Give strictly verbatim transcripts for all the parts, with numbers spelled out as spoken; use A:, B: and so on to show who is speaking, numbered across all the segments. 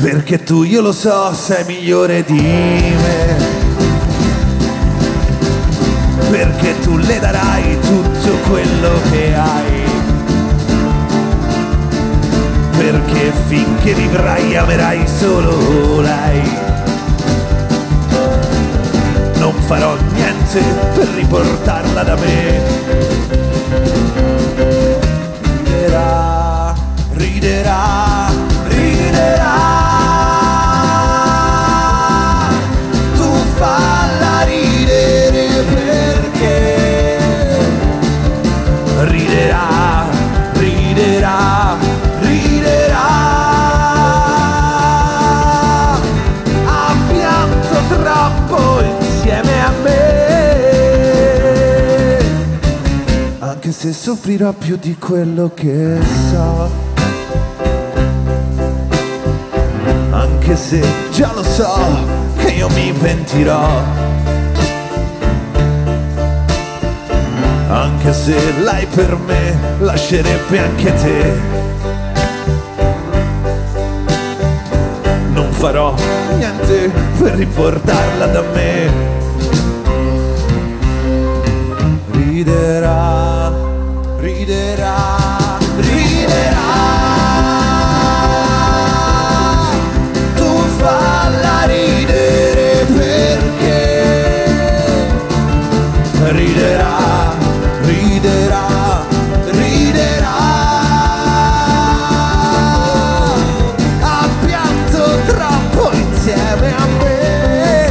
A: Perché tu, io lo so, sei migliore di me. Perché tu le darai tutto quello che hai. Perché finché vivrai amerai solo lei. Non farò niente per riportarla da me. Riderà, riderà, riderà. Tu falla ridere perché riderà, riderà, riderà. Ha pianto troppo insieme a me, anche se soffrirò più di quello che so, anche se già lo so che io mi pentirò, anche se lei per me lascerebbe anche te. Non farò niente per riportarla da me. Riderà, riderà, riderà. Tu falla ridere perché riderà, riderà, riderà. Ha pianto troppo insieme a me.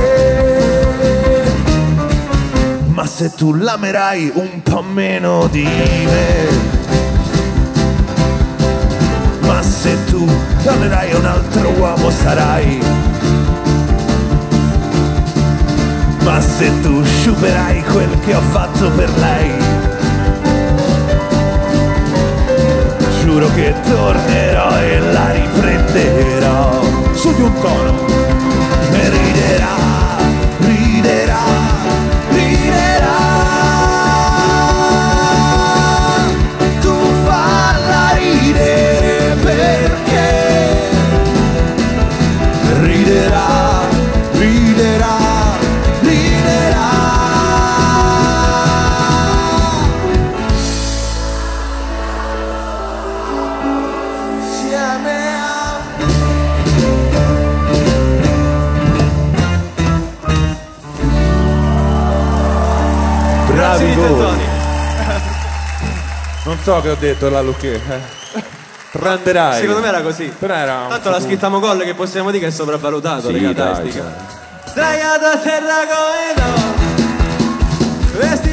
A: Ma se tu l'amerai un po' meno di me, ma se tu donnerai un altro uomo sarai, ma se tu sciuperai quel che ho fatto per lei, giuro che tornerò e la riprenderò su di un tono e riderà, riderà, riderà. Tu falla ridere perché riderà, riderà, riderà. Insieme a bravi voi. Non so che ho detto la Lucchesi, eh. Prenderai.
B: Secondo me era così.
A: Però era un
B: tanto l'ha scritta Mogol, che possiamo dire che è sopravvalutato,
A: sì,
B: raga,
A: dai,
B: sdraiato a terra come no, vestito